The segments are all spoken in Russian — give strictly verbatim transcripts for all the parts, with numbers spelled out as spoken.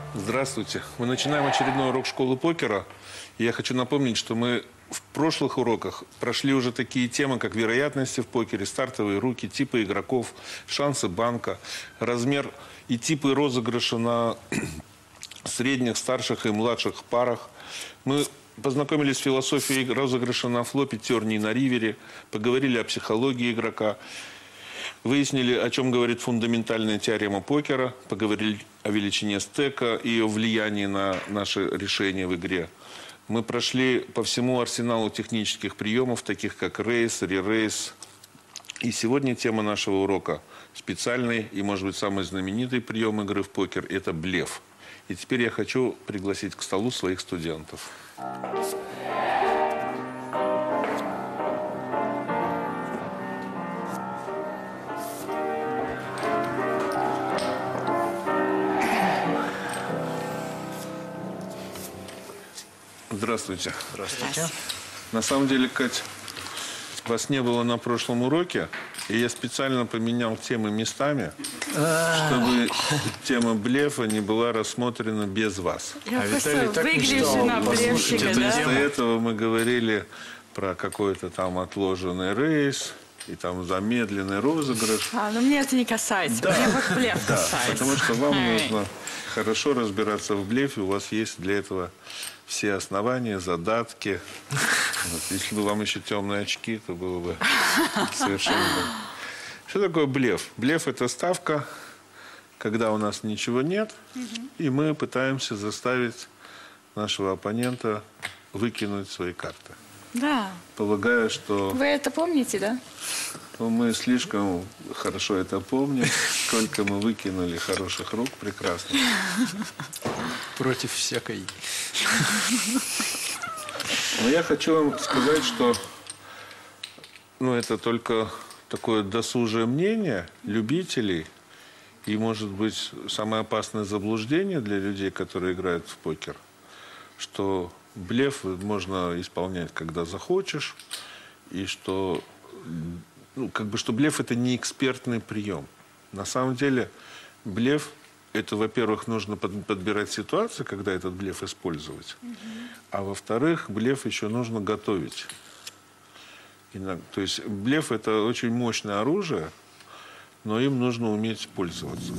Здравствуйте. Мы начинаем очередной урок школы покера. И я хочу напомнить, что мы в прошлых уроках прошли уже такие темы, как вероятности в покере, стартовые руки, типы игроков, шансы банка, размер и типы розыгрыша на средних, старших и младших парах. Мы познакомились с философией розыгрыша на флопе, терне и на ривере, поговорили о психологии игрока. Выяснили, о чем говорит фундаментальная теорема покера, поговорили о величине стека и о влиянии на наши решения в игре. Мы прошли по всему арсеналу технических приемов, таких как рейс, ререйс. И сегодня тема нашего урока – специальный и, может быть, самый знаменитый прием игры в покер – это блеф. И теперь я хочу пригласить к столу своих студентов. Здравствуйте. Здравствуйте. На самом деле, Кать, вас не было на прошлом уроке, и я специально поменял темы местами, чтобы тема блефа не была рассмотрена без вас. Я а просто выгляжу на блефчика, да? Вместо этого мы говорили про какой-то там отложенный рейс и там замедленный розыгрыш. А, ну мне это не касается, да. мне вот блеф да, касается. Потому что вам нужно хорошо разбираться в блефе, у вас есть для этого все основания, задатки. Вот. Если бы вам еще темные очки, то было бы совершенно... Что такое блеф? Блеф – это ставка, когда у нас ничего нет, и мы пытаемся заставить нашего оппонента выкинуть свои карты. Да. Полагаю, что... Вы это помните, да? Ну, мы слишком хорошо это помним. Сколько мы выкинули хороших рук, прекрасно. Против всякой. Но я хочу вам сказать, что ну, это только такое досужее мнение любителей. И, может быть, самое опасное заблуждение для людей, которые играют в покер, что блеф можно исполнять, когда захочешь, и что, ну, как бы, что блеф – это не экспертный прием. На самом деле блеф – это, во-первых, нужно подбирать ситуацию, когда этот блеф использовать, угу. а во-вторых, блеф еще нужно готовить. То есть блеф – это очень мощное оружие, но им нужно уметь пользоваться.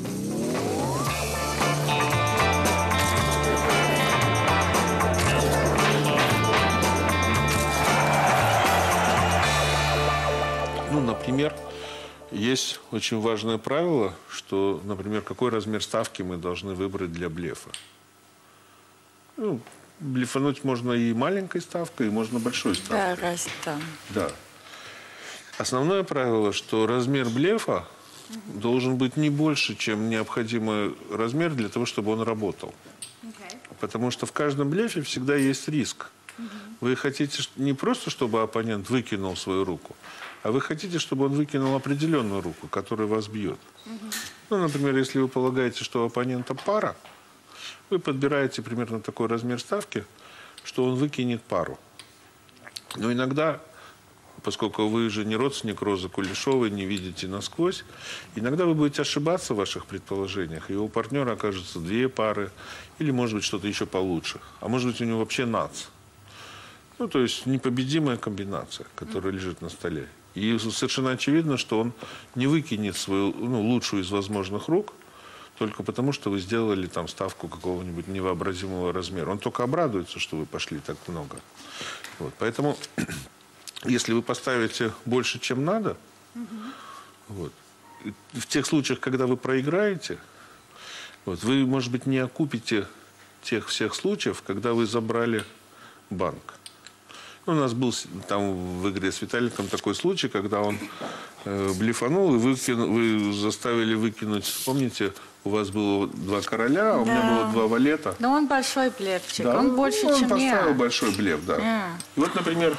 Ну, например, есть очень важное правило, что, например, какой размер ставки мы должны выбрать для блефа. Ну, блефануть можно и маленькой ставкой, и можно большой ставкой. Да, раз там. Да. Основное правило, что размер блефа угу. должен быть не больше, чем необходимый размер для того, чтобы он работал. Okay. Потому что в каждом блефе всегда есть риск. Угу. Вы хотите не просто, чтобы оппонент выкинул свою руку, а вы хотите, чтобы он выкинул определенную руку, которая вас бьет. Угу. Ну, например, если вы полагаете, что у оппонента пара, вы подбираете примерно такой размер ставки, что он выкинет пару. Но иногда, поскольку вы же не родственник Розы Кулешовой, не видите насквозь, иногда вы будете ошибаться в ваших предположениях, и у партнера окажутся две пары, или, может быть, что-то еще получше. А может быть, у него вообще нац. Ну, то есть непобедимая комбинация, которая лежит на столе. И совершенно очевидно, что он не выкинет свою ну, лучшую из возможных рук только потому, что вы сделали там ставку какого-нибудь невообразимого размера. Он только обрадуется, что вы пошли так много. Вот. Поэтому, если вы поставите больше, чем надо, угу. вот, в тех случаях, когда вы проиграете, вот, вы, может быть, не окупите тех всех случаев, когда вы забрали банк. У нас был там в игре с Виталиком такой случай, когда он э, блефанул, и выкину, вы заставили выкинуть, помните, у вас было два короля, а да. у меня было два валета. Но он большой блефчик, да, он больше, ну, он чем я. Он поставил большой блеф, да. Yeah. И вот, например,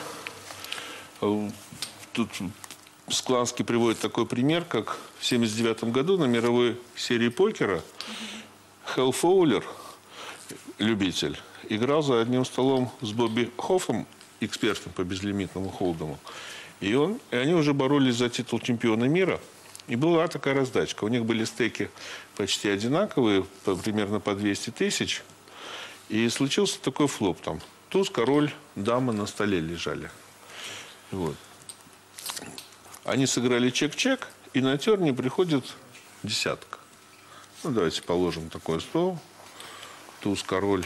тут Скланский приводит такой пример, как в семьдесят девятом году на мировой серии покера mm-hmm. Хелл Фоулер, любитель, играл за одним столом с Бобби Хоффом, экспертом по безлимитному холдому. И, он, и они уже боролись за титул чемпиона мира. И была такая раздачка. У них были стейки почти одинаковые, по, примерно по двести тысяч. И случился такой флоп там. Туз, король, дама на столе лежали. Вот. Они сыграли чек-чек, и на терне приходит десятка. Ну, давайте положим такой стол. Туз, король,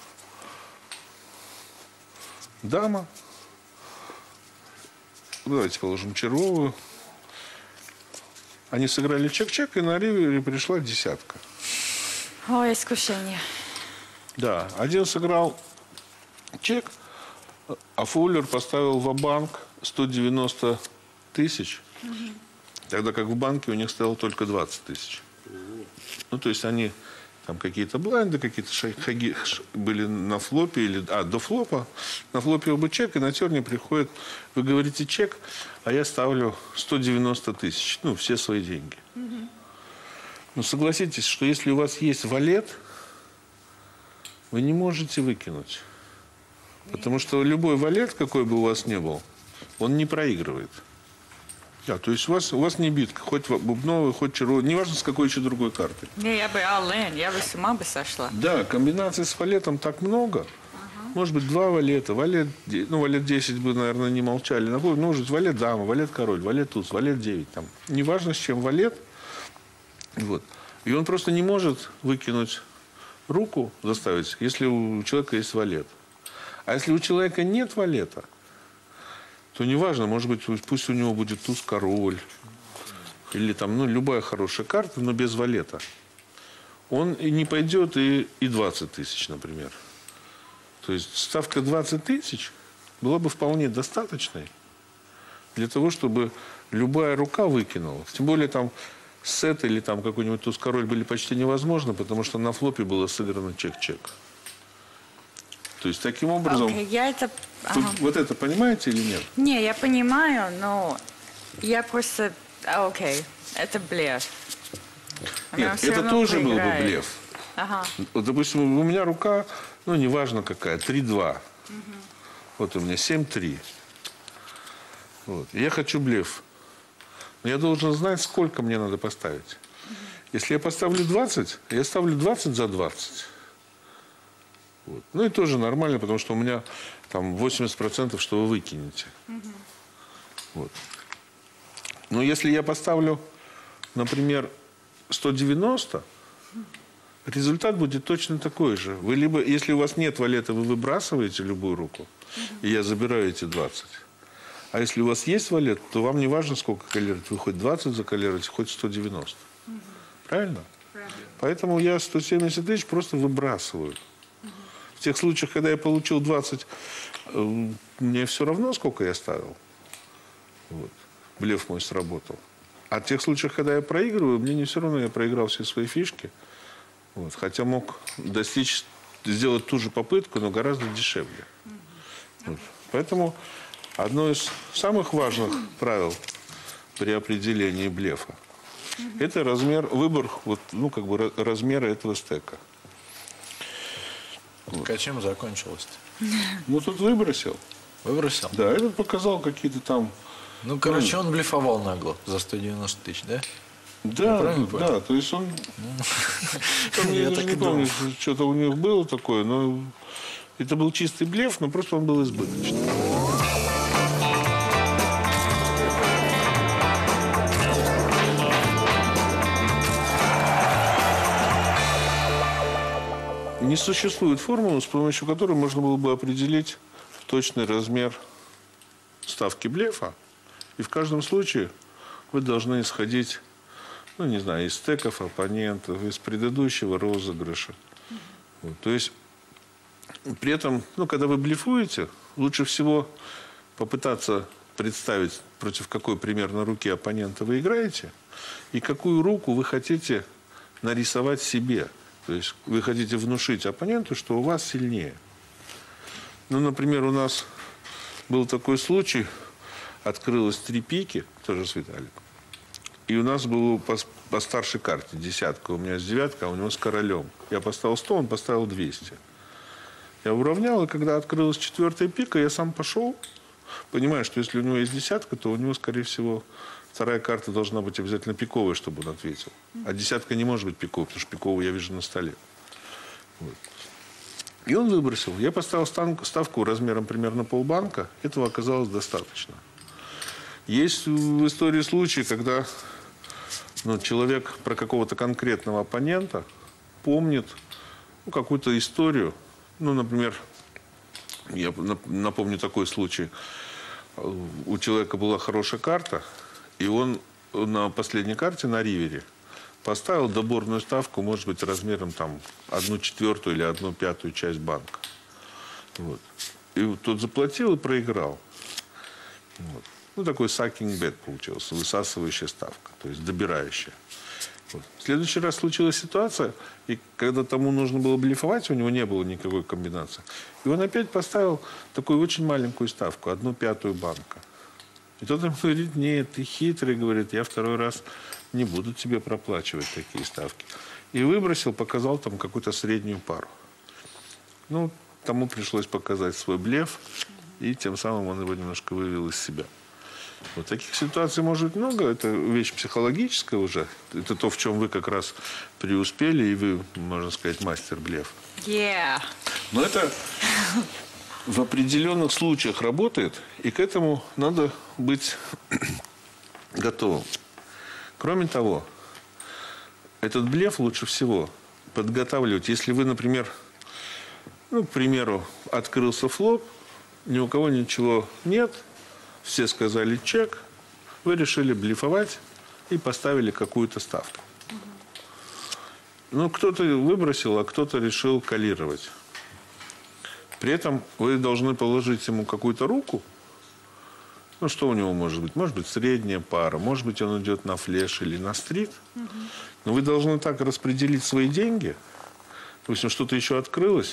дама. Давайте положим червовую. Они сыграли чек-чек, и на ривере пришла десятка. Ой, искушение. Да, один сыграл чек, а Фуллер поставил ва-банк сто девяносто тысяч, угу. Тогда как в банке у них стояло только двадцать тысяч. Ну, то есть они там какие-то блайнды, какие-то шаги были на флопе, или, а, до флопа. На флопе оба чек, и на терне приходит, вы говорите чек, а я ставлю сто девяносто тысяч, ну, все свои деньги. Угу. Ну, согласитесь, что если у вас есть валет, вы не можете выкинуть. Потому что любой валет, какой бы у вас ни был, он не проигрывает. Да, то есть у вас, у вас не битка, хоть бубновая, хоть червовая, неважно с какой еще другой картой. Не, я бы all-in, я бы с ума бы сошла. Да, комбинаций с валетом так много. Ага. Может быть, два валета, валет, ну, валет десять бы, наверное, не молчали. Ну, может быть, валет дама, валет король, валет туз, валет девять. Там. Неважно, с чем валет. Вот. И он просто не может выкинуть руку, заставить, если у человека есть валет. А если у человека нет валета, то неважно, может быть, пусть у него будет туз-король, или там, ну, любая хорошая карта, но без валета. Он и не пойдет и, и двадцать тысяч, например. То есть ставка двадцать тысяч была бы вполне достаточной для того, чтобы любая рука выкинула. Тем более там сет или там какой-нибудь туз-король были почти невозможно, потому что на флопе было сыграно чек-чек. То есть таким образом... Okay, я это... Тут, ага. Вот это понимаете или нет? Не, я понимаю, но я просто... Окей, okay, это блеф. Нет, это тоже был бы блеф. Ага. Вот, допустим, у меня рука, ну, неважно какая, три-два. Угу. Вот у меня семь-три. Вот. Я хочу блеф. Но я должен знать, сколько мне надо поставить. Угу. Если я поставлю двадцать, я ставлю двадцать за двадцать. Вот. Ну и тоже нормально, потому что у меня там восемьдесят процентов, что вы выкинете. Угу. Вот. Но если я поставлю, например, сто девяносто, результат будет точно такой же. Вы либо, если у вас нет валета, вы выбрасываете любую руку, угу. и я забираю эти двадцать. А если у вас есть валет, то вам не важно, сколько калировать. Вы хоть двадцать закалируете, хоть сто девяносто. Угу. Правильно? Правильно? Поэтому я сто семьдесят тысяч просто выбрасываю. В тех случаях, когда я получил двадцать, мне все равно, сколько я ставил. Вот. Блеф мой сработал. А в тех случаях, когда я проигрываю, мне не все равно, я проиграл все свои фишки. Вот. Хотя мог достичь, сделать ту же попытку, но гораздо дешевле. Вот. Поэтому одно из самых важных правил при определении блефа – это размер, выбор, вот, ну, как бы размера этого стека. Вот. А чем закончилось-то? Ну, тут выбросил. Выбросил? Да, этот показал какие-то там... Ну, короче, он блефовал нагло за сто девяносто тысяч, да? Да, да, то есть он... Я даже не помню, что-то у них было такое, но это был чистый блеф, но просто он был избыточный. Не существует формулы, с помощью которой можно было бы определить точный размер ставки блефа. И в каждом случае вы должны исходить, ну, не знаю, из стеков оппонентов, из предыдущего розыгрыша. Вот. То есть, при этом, ну, когда вы блефуете, лучше всего попытаться представить, против какой примерно руки оппонента вы играете, и какую руку вы хотите нарисовать себе. То есть вы хотите внушить оппоненту, что у вас сильнее. Ну, например, у нас был такой случай, открылось три пики, тоже с Виталиком. И у нас было по, по старшей карте десятка, у меня с девяткой, а у него с королем. Я поставил сто, он поставил двести. Я уравнял, и когда открылась четвертая пика, я сам пошел, понимая, что если у него есть десятка, то у него, скорее всего, вторая карта должна быть обязательно пиковая, чтобы он ответил. А десятка не может быть пиковой, потому что пиковую я вижу на столе. Вот. И он выбросил. Я поставил ставку размером примерно полбанка. Этого оказалось достаточно. Есть в истории случаи, когда ну, человек про какого-то конкретного оппонента помнит ну, какую-то историю. Ну, например, я напомню такой случай. У человека была хорошая карта, и он на последней карте, на ривере, поставил доборную ставку, может быть, размером там одну четвертую или одну пятую часть банка. Вот. И тот заплатил и проиграл. Вот. Ну, такой sucking bet получился, высасывающая ставка, то есть добирающая. Вот. В следующий раз случилась ситуация, и когда тому нужно было блефовать, у него не было никакой комбинации. И он опять поставил такую очень маленькую ставку, одну пятую банка. И тот ему говорит, нет, ты хитрый, говорит, я второй раз не буду тебе проплачивать такие ставки. И выбросил, показал там какую-то среднюю пару. Ну, тому пришлось показать свой блеф, и тем самым он его немножко вывел из себя. Вот таких ситуаций может быть много. Это вещь психологическая уже. Это то, в чем вы как раз преуспели, и вы, можно сказать, мастер блеф. Yeah. Но это в определенных случаях работает, и к этому надо быть готовым. Кроме того, этот блеф лучше всего подготавливать. Если вы, например, ну, к примеру, открылся флоп, ни у кого ничего нет, все сказали чек, вы решили блефовать и поставили какую-то ставку. Ну, кто-то выбросил, а кто-то решил калировать. При этом вы должны положить ему какую-то руку. Ну, что у него может быть? Может быть, средняя пара, может быть, он идет на флеш или на стрит. Но вы должны так распределить свои деньги. Допустим, что-то еще открылось,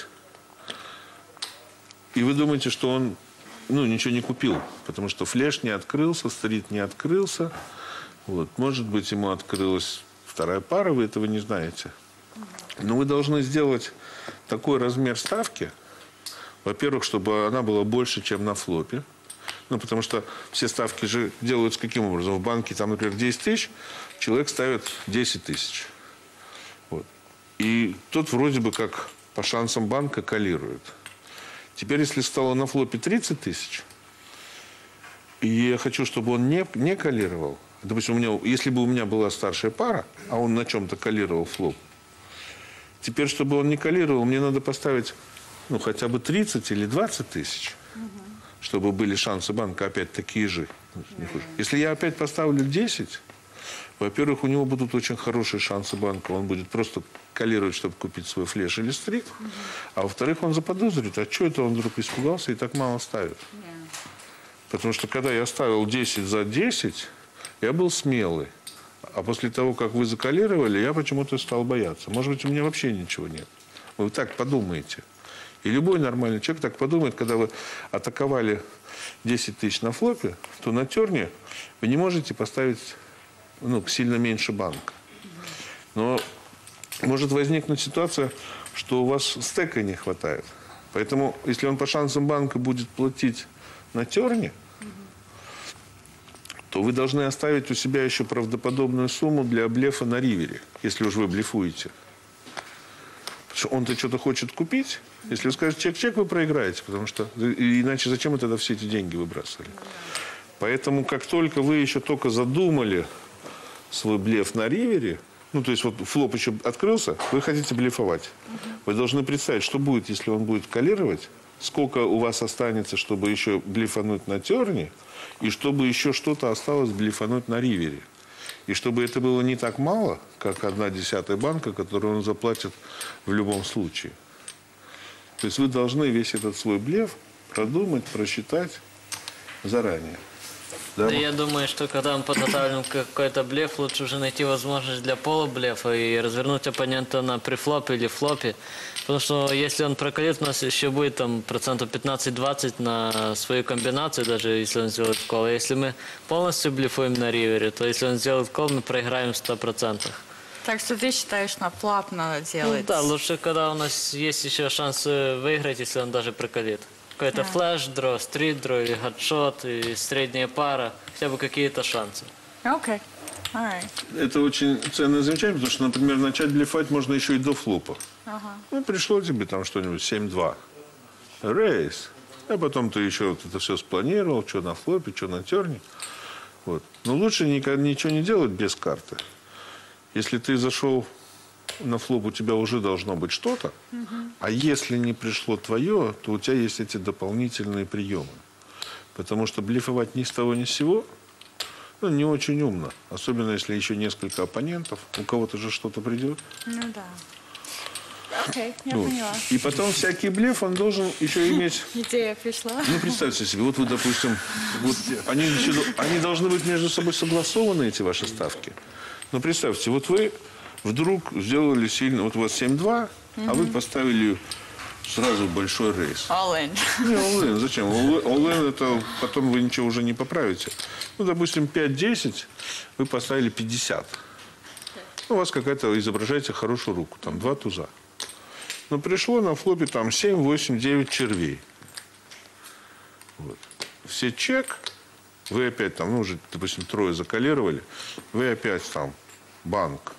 и вы думаете, что он ну, ничего не купил, потому что флеш не открылся, стрит не открылся. Вот. Может быть, ему открылась вторая пара, вы этого не знаете. Но вы должны сделать такой размер ставки, во-первых, чтобы она была больше, чем на флопе. Ну, потому что все ставки же делаются каким образом? В банке, там, например, десять тысяч, человек ставит десять тысяч. Вот. И тот вроде бы как по шансам банка калирует. Теперь, если стало на флопе тридцать тысяч, и я хочу, чтобы он не, не калировал, допустим, у меня, если бы у меня была старшая пара, а он на чем-то калировал флоп, теперь, чтобы он не калировал, мне надо поставить ну, хотя бы тридцать или двадцать тысяч, угу. чтобы были шансы банка опять такие же. Mm-hmm. Если я опять поставлю десять, во-первых, у него будут очень хорошие шансы банка. Он будет просто калировать, чтобы купить свой флеш или стрит. Mm-hmm. А во-вторых, он заподозрит, а что это он вдруг испугался и так мало ставит. Yeah. Потому что когда я ставил десять за десять, я был смелый. А после того, как вы закалировали, я почему-то стал бояться. Может быть, у меня вообще ничего нет. Вы так подумаете. И любой нормальный человек так подумает, когда вы атаковали десять тысяч на флопе, то на терне вы не можете поставить ну, сильно меньше банка. Но может возникнуть ситуация, что у вас стека не хватает. Поэтому, если он по шансам банка будет платить на терне, то вы должны оставить у себя еще правдоподобную сумму для блефа на ривере, если уж вы блефуете. Потому что он-то что-то хочет купить. Если вы скажете чек-чек, вы проиграете, потому что иначе зачем вы тогда все эти деньги выбрасывали? Поэтому, как только вы еще только задумали свой блеф на ривере, ну, то есть вот флоп еще открылся, вы хотите блефовать. Вы должны представить, что будет, если он будет калировать, сколько у вас останется, чтобы еще блефануть на терне, и чтобы еще что-то осталось блефануть на ривере. И чтобы это было не так мало, как одна десятая банка, которую он заплатит в любом случае. То есть вы должны весь этот свой блеф продумать, просчитать заранее. Да, да я думаю, что когда мы подготавливаем какой-то блеф, лучше уже найти возможность для полублефа и развернуть оппонента на префлопе или флопе. Потому что если он прокалит, у нас еще будет там процентов пятнадцать-двадцать на свою комбинацию, даже если он сделает кол. А если мы полностью блефуем на ривере, то если он сделает кол, мы проиграем в ста процентах. Так что ты считаешь, на флоп надо делать? Ну, да, лучше, когда у нас есть еще шанс выиграть, если он даже прокалит. Какой-то флеш-дро, стрит-дро, или хедшот, и средняя пара. Хотя бы какие-то шансы. Okay. All right. Это очень ценное замечание, потому что, например, начать блефать можно еще и до флопа. Ага. Ну, пришло тебе там что-нибудь семь-два. Рейс. А потом ты еще вот это все спланировал, что на флопе, что на терне. Вот. Но лучше никогда ничего не делать без карты. Если ты зашел на флоп, у тебя уже должно быть что-то. Угу. А если не пришло твое, то у тебя есть эти дополнительные приемы. Потому что блефовать ни с того ни с сего, ну, не очень умно. Особенно, если еще несколько оппонентов. У кого-то же что-то придет. Ну да. Окей, я Вот. поняла. И потом всякий блеф, он должен еще иметь... Идея пришла. Ну, представьте себе, вот вы, допустим, вот они, они должны быть между собой согласованы, эти ваши ставки. Но представьте, вот вы вдруг сделали сильно... Вот у вас семь-два, mm-hmm. а вы поставили сразу большой рейс. All in. Не, all-in. Зачем? All-in это потом вы ничего уже не поправите. Ну, допустим, пять-десять, вы поставили пятьдесят. Ну, у вас какая-то, изображаете хорошую руку, там два туза. Но пришло на флопе там семь, восемь, девять червей. Вот. Все чек, вы опять там, ну, уже, допустим, трое закалировали, вы опять там банк.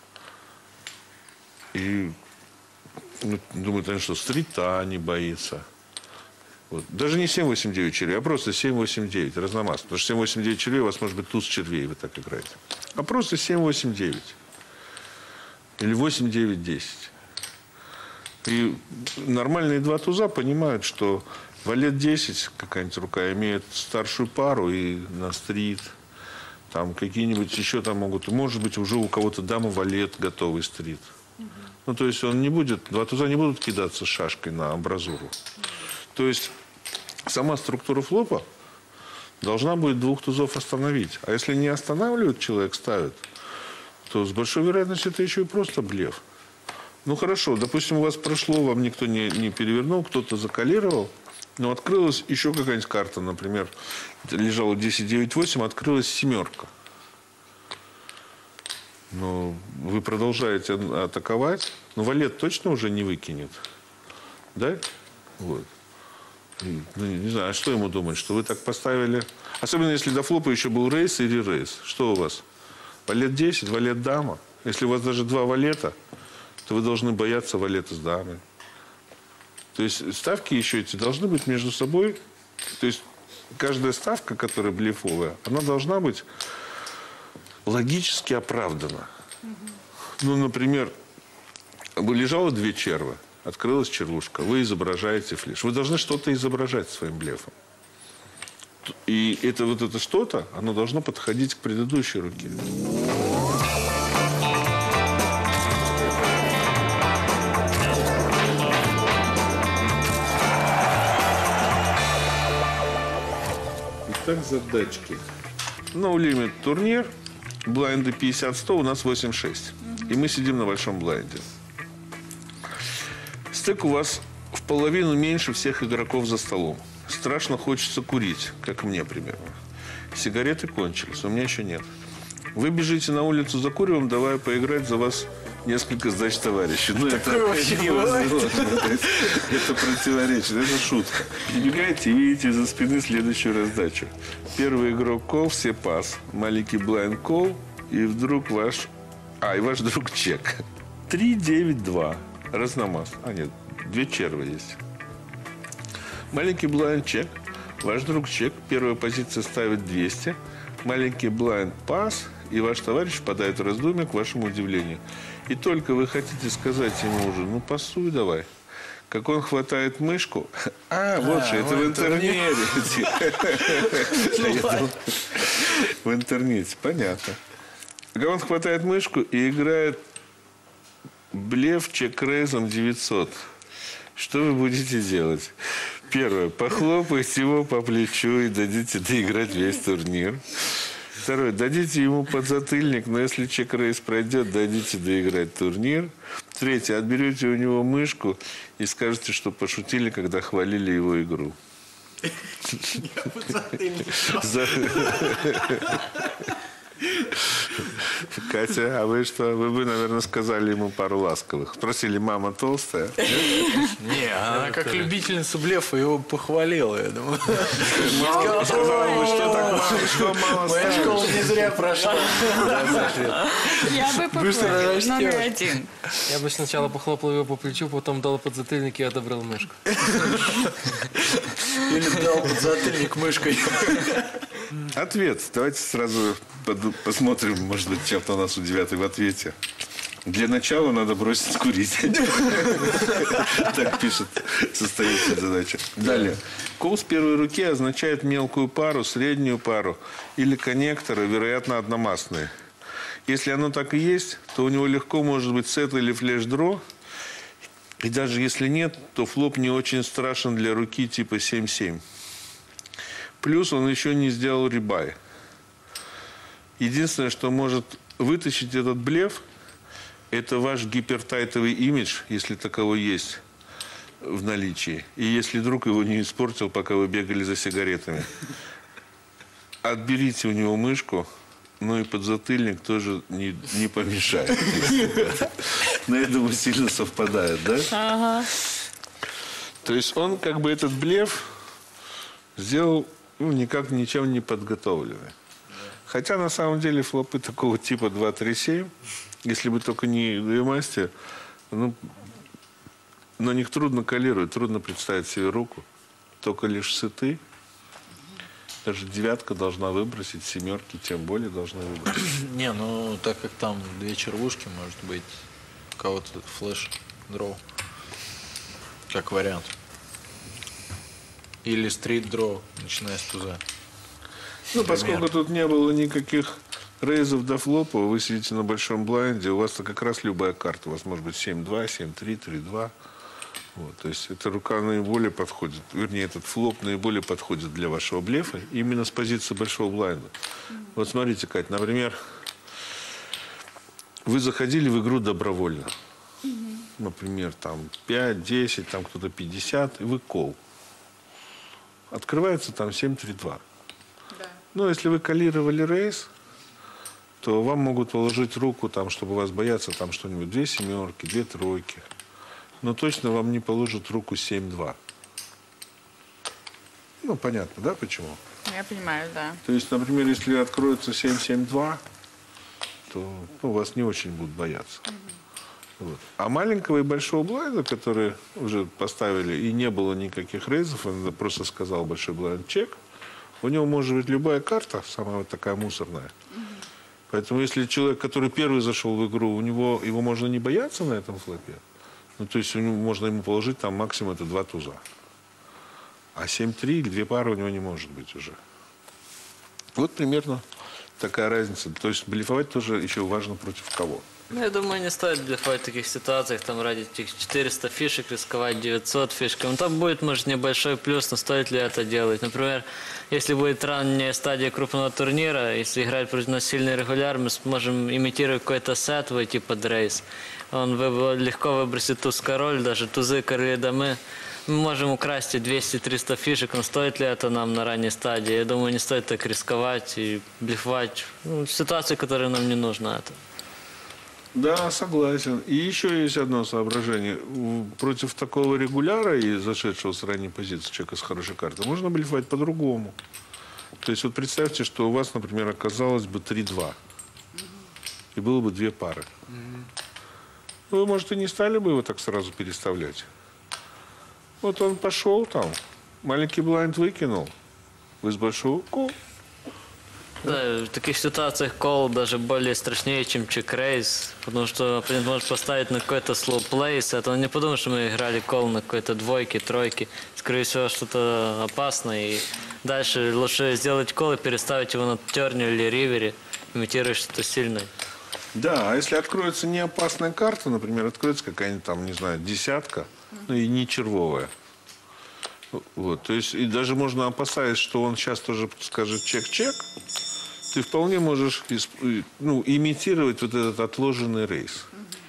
И ну, думают, они что, стрита не боится. Вот. Даже не семь, восемь, девять червей, а просто семь, восемь, девять, разномастно. Потому что семь, восемь, девять червей, у вас может быть туз червей, вы так играете. А просто семь, восемь, девять. Или восемь, девять, десять. И нормальные два туза понимают, что валет десять, какая-нибудь рука, имеет старшую пару и на стрит. Там какие-нибудь еще там могут... Может быть, уже у кого-то дама валет готовый стрит. Угу. Ну, то есть он не будет... Два туза не будут кидаться шашкой на амбразуру. Угу. То есть сама структура флопа должна будет двух тузов остановить. А если не останавливает, человек ставит, то с большой вероятностью это еще и просто блеф. Ну, хорошо, допустим, у вас прошло, вам никто не, не перевернул, кто-то закалировал, но открылась еще какая-нибудь карта, например, лежала десять, девять, восемь, открылась семерка. Ну, вы продолжаете атаковать, но валет точно уже не выкинет, да? Вот. Ну, не знаю, а что ему думать, что вы так поставили? Особенно, если до флопа еще был рейс или рейс. Что у вас? Валет десять, валет дама. Если у вас даже два валета, то вы должны бояться валета с дамой. То есть ставки еще эти должны быть между собой. То есть каждая ставка, которая блефовая, она должна быть логически оправдана. Угу. Ну, например, лежало две червы, открылась червушка, вы изображаете флеш. Вы должны что-то изображать своим блефом. И это вот это что-то, оно должно подходить к предыдущей руке. Итак, задачки. No Limit турнир. Блайнды пятьдесят сто, у нас восемь шесть. И мы сидим на большом блайнде. Стек у вас в половину меньше всех игроков за столом. Страшно хочется курить, как мне примерно. Сигареты кончились, у меня еще нет. Вы бежите на улицу за куревом, давай поиграть за вас несколько сдач товарищей. Ну, это невозможно. Это противоречит, это шутка. Прибегаете и видите за спины следующую раздачу. Первый игрок кол, все пас. Маленький блайнд кол. И вдруг ваш... А, и ваш друг чек. три, девять, два. Разномаз. А, нет, две червы есть. Маленький блайнд чек. Ваш друг чек. Первая позиция ставит двести. Маленький блайнд пас. И ваш товарищ впадает в раздумье, к вашему удивлению. И только вы хотите сказать ему уже, ну, пасуй давай. Как он хватает мышку. А, вот же, это в интернете. В интернете, понятно. Как он хватает мышку и играет блеф чек-рейзом девятьсот. Что вы будете делать? Первое. Похлопайте его по плечу и дадите доиграть весь турнир. Второе. Дадите ему подзатыльник, но если чек-рейс пройдет, дадите доиграть турнир. Третье. Отберете у него мышку и скажете, что пошутили, когда хвалили его игру. Катя, а вы что? Вы бы, наверное, сказали ему пару ласковых. Спросили, мама толстая? Не, она как любительница блефа его похвалила, я думаю. Мама сказала бы, что так мало, что мало Моя ставишь. школа не зря прошла. Я бы похвалила. растешь. Номер один. Я бы сначала похлопал его по плечу, потом дал подзатыльник и отобрал мышку. Или дал подзатыльник мышкой. Ответ. Давайте сразу под- посмотрим, может быть, чем-то нас удивят и в ответе. Для начала надо бросить курить. Так пишет составитель задачи. Далее. Кол с первой руки означает мелкую пару, среднюю пару или коннекторы, вероятно, одномастные. Если оно так и есть, то у него легко может быть сет или флеш-дро. И даже если нет, то флоп не очень страшен для руки типа семь семь. Плюс он еще не сделал рибай. Единственное, что может вытащить этот блеф, это ваш гипертайтовый имидж, если таковой есть в наличии. И если друг его не испортил, пока вы бегали за сигаретами. Отберите у него мышку, ну и подзатыльник тоже не, не помешает. Но я думаю, сильно совпадает, да? Ага. То есть он как бы этот блеф сделал ну, никак ничем не подготовленный. Хотя на самом деле флопы такого типа два три семь, если бы только не две масти, ну, на них трудно калировать, трудно представить себе руку. Только лишь сеты. Даже девятка должна выбросить, семерки тем более должна выбросить. Не, ну так как там две червушки, может быть, у кого-то флеш-дроу. Как вариант. Или стрит-дроу, начиная с туза. Ну, поскольку тут не было никаких рейзов до флопа, вы сидите на большом блайнде, у вас-то как раз любая карта. У вас может быть семь два, семь три, три два. Вот, то есть эта рука наиболее подходит, вернее, этот флоп наиболее подходит для вашего блефа именно с позиции большого блайнда. Вот смотрите, Кать, например, вы заходили в игру добровольно. Например, там пять, десять, там кто-то пятьдесят, и вы кол. Открывается там семь три два. Но если вы калировали рейс, то вам могут положить руку, там, чтобы вас бояться, там что-нибудь, две семерки, две тройки. Но точно вам не положат руку семь два. Ну, понятно, да, почему? Я понимаю, да. То есть, например, если откроется семь семь два, то ну, вас не очень будут бояться. Вот. А маленького и большого блайнда, которые уже поставили, и не было никаких рейзов, он просто сказал большой блайнд чек, у него может быть любая карта, самая вот такая мусорная. Поэтому если человек, который первый зашел в игру, у него его можно не бояться на этом флопе. Ну, то есть у него, можно ему положить там максимум это два туза. А семь три или две пары у него не может быть уже. Вот примерно такая разница. То есть блефовать тоже еще важно против кого. Ну, я думаю, не стоит блефовать в таких ситуациях, там ради этих четырёхсот фишек рисковать девятьсот фишками. Там будет, может, небольшой плюс, но стоит ли это делать? Например, если будет ранняя стадия крупного турнира, если играть против нас сильный регуляр, мы сможем имитировать какой-то сет, войти под рейс. Он вы- легко выбросит туз-король, даже тузы, короли, дамы. Мы можем украсть двести-триста фишек, но стоит ли это нам на ранней стадии? Я думаю, не стоит так рисковать и блефовать. Ну, в ситуации, которая нам не нужна. Это. Да, согласен. И еще есть одно соображение. В- Против такого регуляра и зашедшего с ранней позиции человека с хорошей картой можно блефовать по-другому. То есть вот представьте, что у вас, например, оказалось бы три два. И было бы две пары. Вы, может, и не стали бы его так сразу переставлять. Вот он пошел там, маленький блайнд выкинул. Вы с большого кол. Да, в таких ситуациях кол даже более страшнее, чем чек-рейс, потому что оппонент может поставить на какой-то slow плейс, а то он не подумает, что мы играли кол на какой-то двойке, тройке. Скорее всего, что-то опасное, и дальше лучше сделать кол и переставить его на терне или ривере, имитируя что-то сильное. Да, а если откроется не опасная карта, например, откроется какая-нибудь там, не знаю, десятка, ну и не червовая. Вот, то есть, и даже можно, опасаясь, что он сейчас тоже скажет чек-чек, ты вполне можешь исп- ну, имитировать вот этот отложенный рейс.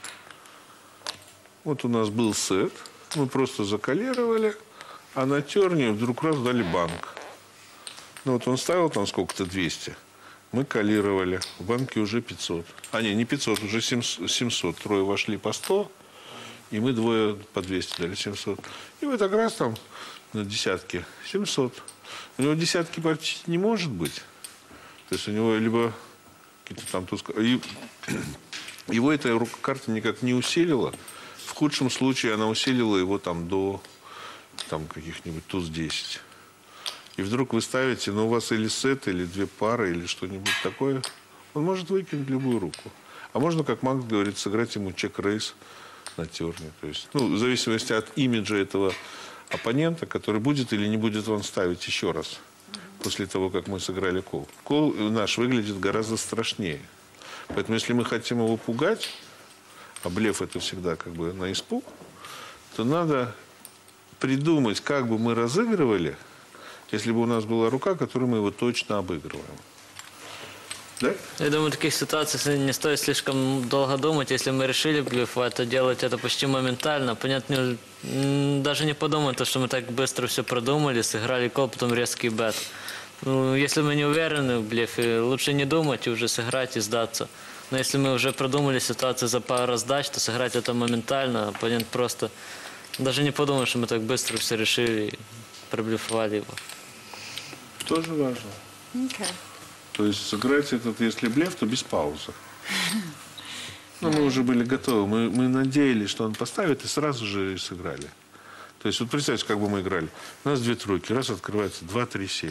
Вот у нас был сет, мы просто закалировали, а на терне вдруг раз дали банк. Ну вот он ставил там сколько-то двести, Мы калировали. В банке уже пятьсот. А, не, не пятьсот, уже семьсот. Трое вошли по сто, и мы двое по двести дали семьсот. И в этот раз там на десятке семьсот. У него десятки почти не может быть. То есть у него либо какие-то там туз... И его эта карта никак не усилила. В худшем случае она усилила его там до там, каких-нибудь туз десять. И вдруг вы ставите, но у вас или сет, или две пары, или что-нибудь такое. Он может выкинуть любую руку. А можно, как Макс говорит, сыграть ему чек-рейс на терне. То есть, ну, в зависимости от имиджа этого оппонента, который будет или не будет он ставить еще раз. После того, как мы сыграли кол. Кол наш выглядит гораздо страшнее. Поэтому, если мы хотим его пугать, а блеф это всегда как бы на испуг, то надо придумать, как бы мы разыгрывали, если бы у нас была рука, которой мы его точно обыгрываем. Да? Я думаю, в таких ситуациях не стоит слишком долго думать. Если мы решили блефовать, то делать это почти моментально. Понятно, даже не подумать, то, что мы так быстро все продумали, сыграли кол, потом резкий бет. Ну, если мы не уверены в блефе, лучше не думать и уже сыграть и сдаться. Но если мы уже продумали ситуацию за пару раздач, то сыграть это моментально. Оппонент просто даже не подумает, что мы так быстро все решили и проблефовали его. Тоже важно. Okay. То есть сыграть этот, если блеф, то без паузы. Но мы уже были готовы. Мы, мы надеялись, что он поставит, и сразу же и сыграли. То есть вот представьте, как бы мы играли. У нас две тройки. Раз открывается, два, три, семь.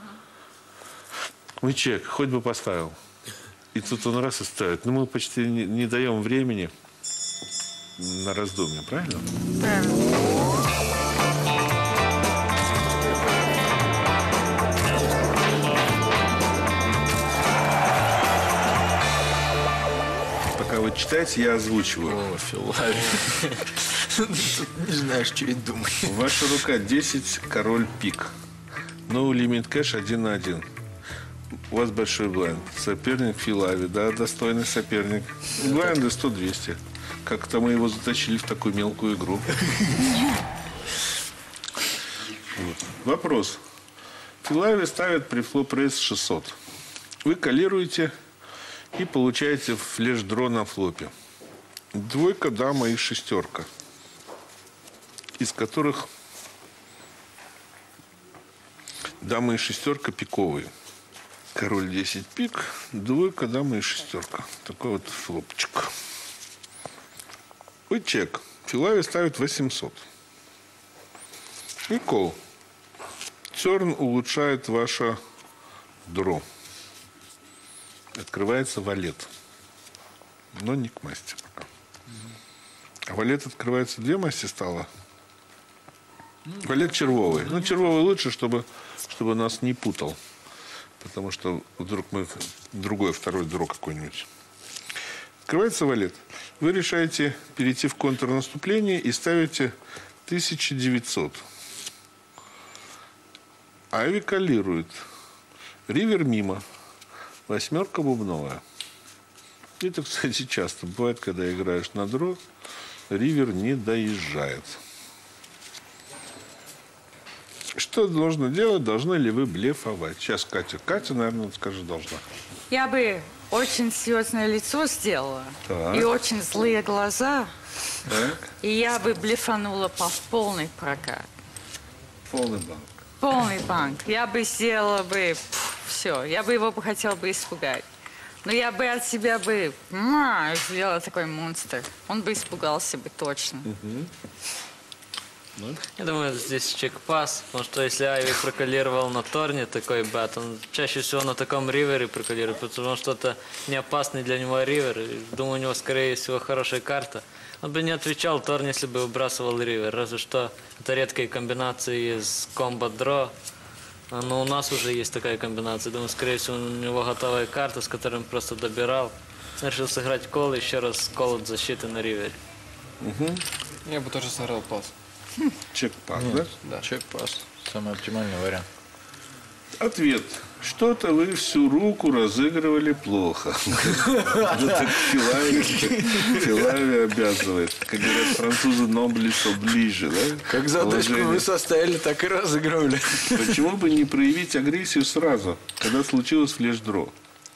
Мы чек, хоть бы поставил. И тут он раз и ставит. Но мы почти не, не даем времени на раздумье, правильно? Правильно. Пока вы читаете, я озвучиваю. О, Филави. Не знаешь, что и думать. Ваша рука десять, король пик. No limit кэш один на один. У вас большой блайнд. Соперник Филави, да, достойный соперник. Блайнды сто-двести. Как-то мы его затащили в такую мелкую игру. Вот. Вопрос. Филави ставит при флоп-рейс шестьсот. Вы калируете и получаете флеш-дро на флопе. Двойка, дама и шестерка. Из которых дама и шестерка пиковые. Король десять пик, двойка, дама и шестерка. Такой вот флопчик. Вы чек. Филави ставит восемьсот. И кол. Терн улучшает ваше дро. Открывается валет. Но не к масти пока. А валет открывается две масти стало. Валет червовый. Ну, червовый лучше, чтобы, чтобы нас не путал. Потому что вдруг мы другой, второй дро какой-нибудь. Открывается валет. Вы решаете перейти в контрнаступление и ставите тысяча девятьсот. Айви калирует. Ривер мимо. Восьмерка бубновая. Это, кстати, часто бывает, когда играешь на дро, ривер не доезжает. Что должно делать? Должны ли вы блефовать? Сейчас Катя. Катя, наверное, скажет, должна. Я бы очень серьезное лицо сделала. Так. И очень злые глаза. Так. И я бы блефанула по полный прокат. Полный банк. Полный банк. Я бы сделала бы... Все. Я бы его бы хотела бы испугать. Но я бы от себя бы... ма, сделала такой монстр. Он бы испугался бы точно. Угу. Ну? Я думаю, здесь чек-пас, потому что если Айви прокалировал на торне такой бет, он чаще всего на таком ривере прокалирует, потому что это не опасный для него ривер. Думаю, у него, скорее всего, хорошая карта. Он бы не отвечал торн, если бы выбрасывал ривер, разве что это редкие комбинации из комбо-дро. Но у нас уже есть такая комбинация. Думаю, скорее всего, у него готовая карта, с которой он просто добирал. Решил сыграть кол, еще раз кол от защиты на ривере. Угу. Я бы тоже сыграл пас. Чек-пас, да? Да. Чек-пас. Самый оптимальный вариант. Ответ. Что-то вы всю руку разыгрывали плохо. Филави обязывает. Как говорят французы, noblesse oblige, да? Как задачку вы составили, так и разыгрывали. Почему бы не проявить агрессию сразу, когда случилось флеш-дро?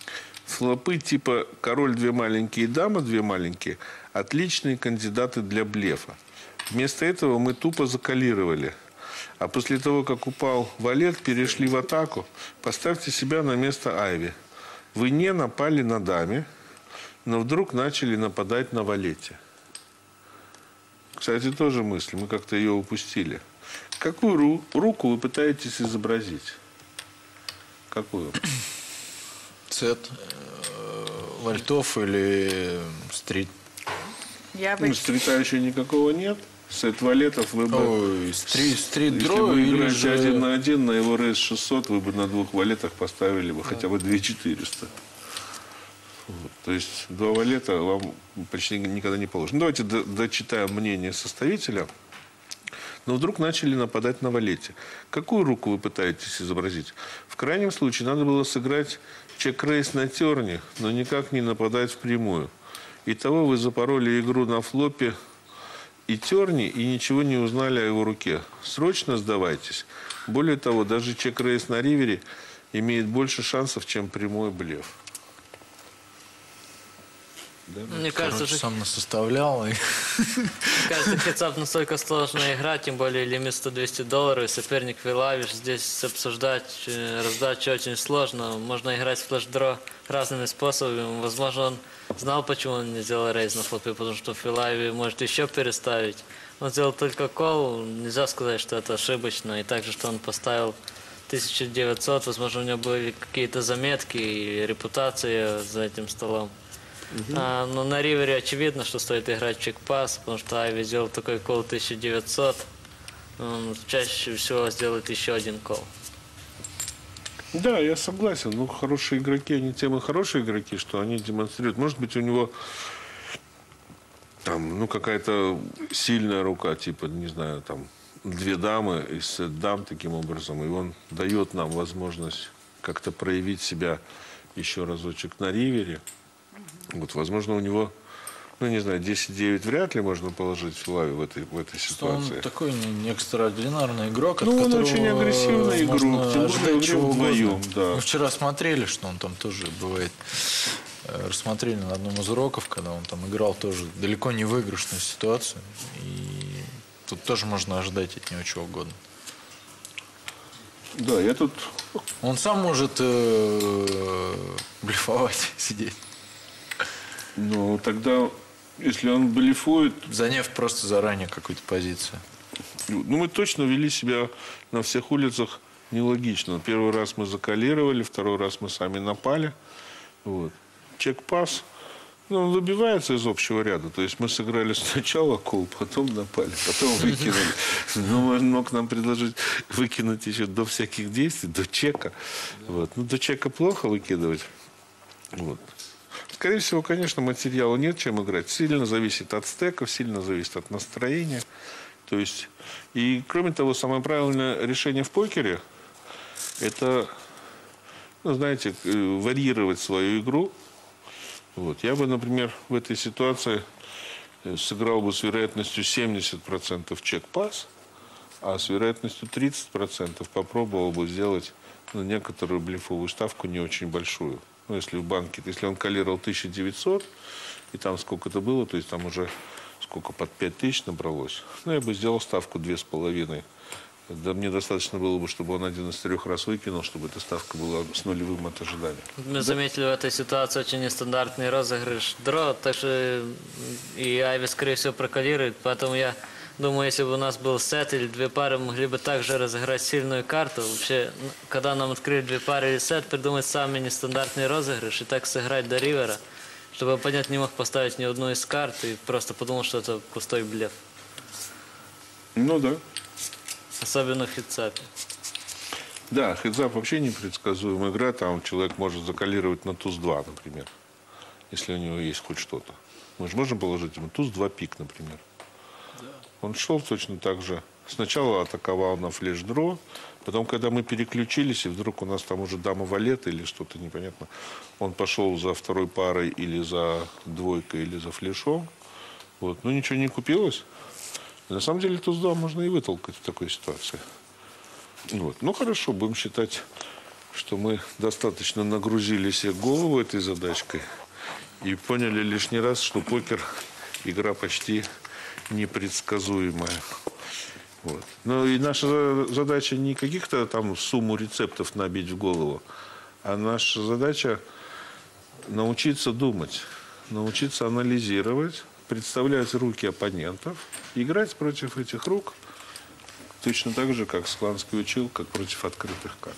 флопы типа король две маленькие, дама две маленькие – отличные кандидаты для блефа. Вместо этого мы тупо закалировали. А после того, как упал валет, перешли в атаку. Поставьте себя на место Айви. Вы не напали на даме, но вдруг начали нападать на валете. Кстати, тоже мысль. Мы как-то ее упустили. Какую ру- руку вы пытаетесь изобразить? Какую? Сет, э, вальтов или стрит? Я бы... Ну, стрита еще никакого нет. Сет валетов вы бы... Ой, стрит, стрит Если дро вы или играете же... один на один, на его рейс шестьсот, вы бы на двух валетах поставили бы хотя бы две четыреста. Вот. То есть два валета вам почти никогда не положено. Давайте до- дочитаем мнение составителя. Но вдруг начали нападать на валете. Какую руку вы пытаетесь изобразить? В крайнем случае надо было сыграть чек-рейс на терне, но никак не нападать впрямую. Итого вы запороли игру на флопе и терне и ничего не узнали о его руке. Срочно сдавайтесь. Более того, даже чек-рейс на ривере имеет больше шансов, чем прямой блеф. Мне кажется, Короче, что сам насоставлял. И... Мне кажется, хедсап настолько сложная игра, тем более лимит сто двести долларов, и соперник Вилавиш. Здесь обсуждать э, раздачу очень сложно. Можно играть в флеш-дро разными способами. Возможно, он знал, почему он не сделал рейз на флопе, потому что Вилави может еще переставить. Он сделал только кол, нельзя сказать, что это ошибочно. И также, что он поставил тысяча девятьсот, возможно, у него были какие-то заметки и репутация за этим столом. А, но на ривере очевидно, что стоит играть чек-пас, потому что Айви сделал такой кол тысяча девятьсот. Он чаще всего сделает еще один кол. Да, я согласен. Ну, хорошие игроки, они тем и хорошие игроки, что они демонстрируют. Может быть, у него там, ну, какая-то сильная рука, типа, не знаю, там, две дамы и сет дам таким образом. И он дает нам возможность как-то проявить себя еще разочек на ривере. Вот, возможно, у него, ну, не знаю, десять девять вряд ли можно положить в лаве в этой, в этой ситуации. Он такой не, не экстраординарный игрок, Ну, от он которого очень агрессивный игрок, можно тем более ожидать в игре чего вдвоем, угодно. да. Мы вчера смотрели, что он там тоже бывает. э, Рассмотрели на одном из уроков, когда он там играл тоже далеко не выигрышную ситуацию. И тут тоже можно ожидать от него чего угодно. Да, я тут... Он сам может э, блефовать, сидеть. Ну, тогда, если он блефует... Заняв просто заранее какую-то позицию. Ну, мы точно вели себя на всех улицах нелогично. Первый раз мы закалировали, второй раз мы сами напали. Вот. Чек-пас. Ну, он выбивается из общего ряда. То есть мы сыграли сначала кол, потом напали, потом выкинули. Но он мог нам предложить выкинуть еще до всяких действий, до чека. Вот. Ну, до чека плохо выкидывать. Вот. Скорее всего, конечно, материала нет, чем играть. Сильно зависит от стеков, сильно зависит от настроения. То есть, и кроме того, самое правильное решение в покере – это, ну, знаете, варьировать свою игру. Вот. Я бы, например, в этой ситуации сыграл бы с вероятностью семьдесят процентов чек-пас, а с вероятностью тридцать процентов попробовал бы сделать, ну, некоторую блефовую ставку не очень большую. Ну, если в банке, если он калировал тысяча девятьсот, и там сколько-то было, то есть там уже сколько, под пять тысяч набралось. Ну, я бы сделал ставку две с половиной. Да, мне достаточно было бы, чтобы он один из трех раз выкинул, чтобы эта ставка была с нулевым от ожидания. Мы заметили в этой ситуации очень нестандартный розыгрыш дро, так что и Айви, скорее всего, прокалирует. Поэтому я думаю, если бы у нас был сет или две пары, мы могли бы также разыграть сильную карту. Вообще, когда нам открыли две пары или сет, придумать самый нестандартный розыгрыш и так сыграть до ривера, чтобы оппонент не мог поставить ни одну из карт и просто подумал, что это пустой блеф. Ну да. Особенно в хедсапе. Да, хедзап вообще непредсказуемая игра. Там человек может закалировать на туз два, например, если у него есть хоть что-то. Мы же можем положить ему туз два пик, например. Да. Он шел точно так же. Сначала атаковал на флеш-дро, потом, когда мы переключились, и вдруг у нас там уже дама валет или что-то непонятно, он пошел за второй парой или за двойкой, или за флешом. Вот. Ну, ничего не купилось. На самом деле туз-два можно и вытолкать в такой ситуации. Вот. Ну, хорошо, будем считать, что мы достаточно нагрузили себе голову этой задачкой и поняли лишний раз, что покер – игра почти непредсказуемая. Вот. Но и наша задача не каких-то там сумму рецептов набить в голову, а наша задача научиться думать, научиться анализировать, представлять руки оппонентов, играть против этих рук точно так же, как Скланский учил, как против открытых карт.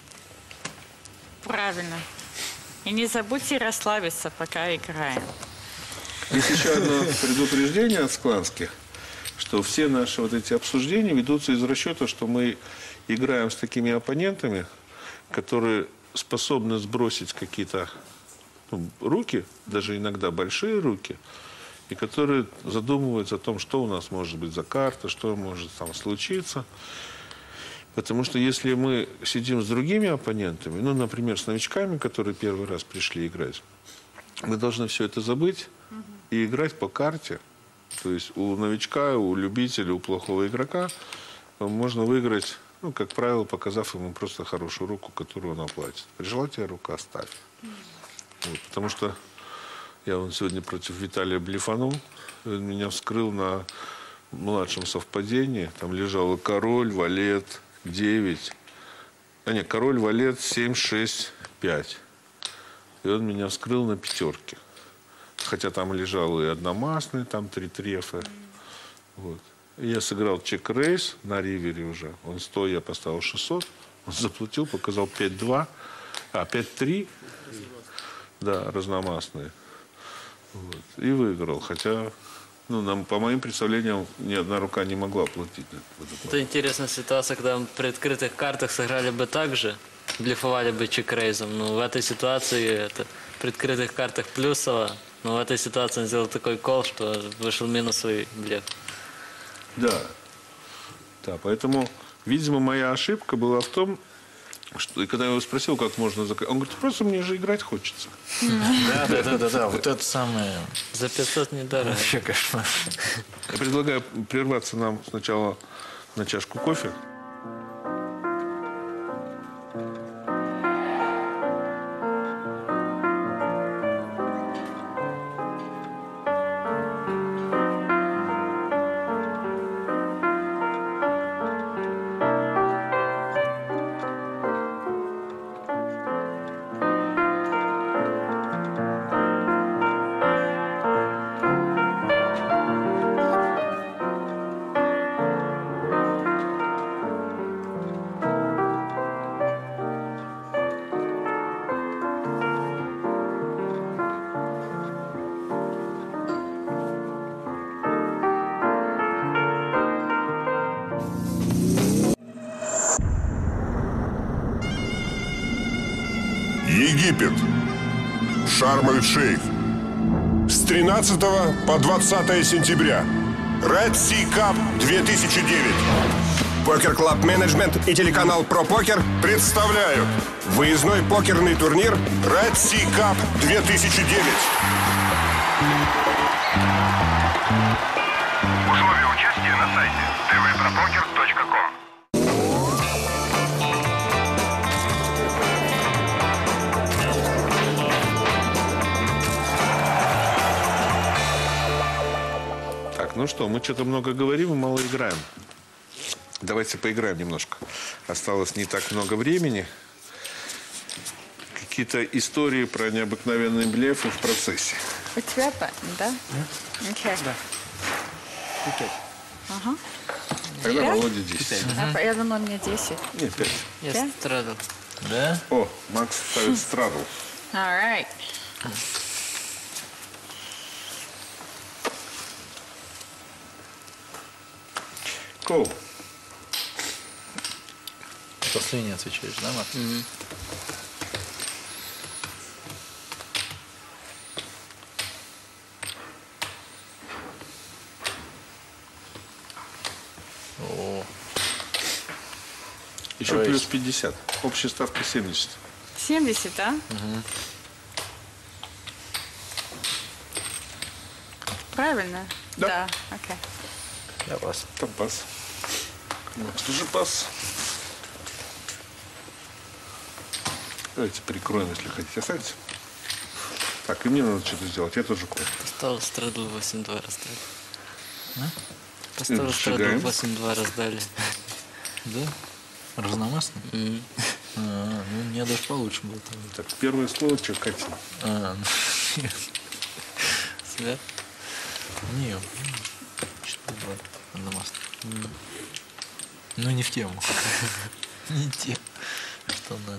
Правильно. И не забудьте расслабиться, пока играем. Есть еще одно предупреждение от Скланских, что все наши вот эти обсуждения ведутся из расчета, что мы играем с такими оппонентами, которые способны сбросить какие-то ну, руки, даже иногда большие руки, и которые задумываются о том, что у нас может быть за карта, что может там случиться. Потому что если мы сидим с другими оппонентами, ну, например, с новичками, которые первый раз пришли играть, мы должны все это забыть и играть по карте. То есть у новичка, у любителя, у плохого игрока можно выиграть, ну, как правило, показав ему просто хорошую руку, которую он оплатит. Пришла тебе рука, ставь. Вот, потому что я вон сегодня против Виталия блефанул, он меня вскрыл на младшем совпадении. Там лежало король, валет, девять. А нет, король, валет, семь, шесть, пять. И он меня вскрыл на пятерке. Хотя там лежал и одномастный, там три трефа. Вот. И я сыграл чек-рейс на ривере уже. Он сто, я поставил шестьсот. Он заплатил, показал пять-два. А, пять-три. Да, разномастные. Вот. И выиграл. Хотя, ну, нам, по моим представлениям, ни одна рука не могла платить. Это интересная ситуация, когда мы при открытых картах сыграли бы так же, блефовали бы чек-рейзом. Но в этой ситуации, это, при открытых картах плюсово, но в этой ситуации он сделал такой кол, что вышел минусовый блеф. Да. Да, поэтому, видимо, моя ошибка была в том, что, и когда я его спросил, как можно закрыть, он говорит, просто мне же играть хочется. Да, да, да, да, да. Вот это самое. За пятьсот недорого. Вообще кошмар. Я предлагаю прерваться нам сначала на чашку кофе. Египет. Шарм-эль-Шейх. С тринадцатого по двадцатое сентября. Red Sea Cup две тысячи девять. Покер Клаб Менеджмент и телеканал Про Покер Представляют выездной покерный турнир Red Sea Cup две тысячи девять. Условия участия на сайте тэ вэ про покер точка ком. Ну что, мы что-то много говорим и мало играем. Давайте поиграем немножко. Осталось не так много времени. Какие-то истории про необыкновенные блефы в процессе. У тебя, да? Окей. Да. Пять. Ага. Тогда Пять? Володя десять. А, я думала, мне десять. Нет, пять. Я Да? страдал. Да? О, Макс ставит страдл. All right. Коу. Последний отвечаешь, да, Макс? Мгм. О, Еще Рейс. плюс пятьдесят. Общая ставка семьдесят. семьдесят, а? Правильно? Да. Окей. я вас. Там пас. Макс тоже пас. Давайте прикроем, если хотите. Оставьте. Так, и мне надо что-то сделать. Я тоже кол. Поставил страдл восемь-два раздали. А? Поставил страдл Сжигаем. восемь-два раздали. Да? Разномастный? М. А, ну, у меня даже получше было. Там. Так, первое слово, что, Катя? А, ну, Свет. не, что было разномастный. Ну, не в тему. Не те, что надо.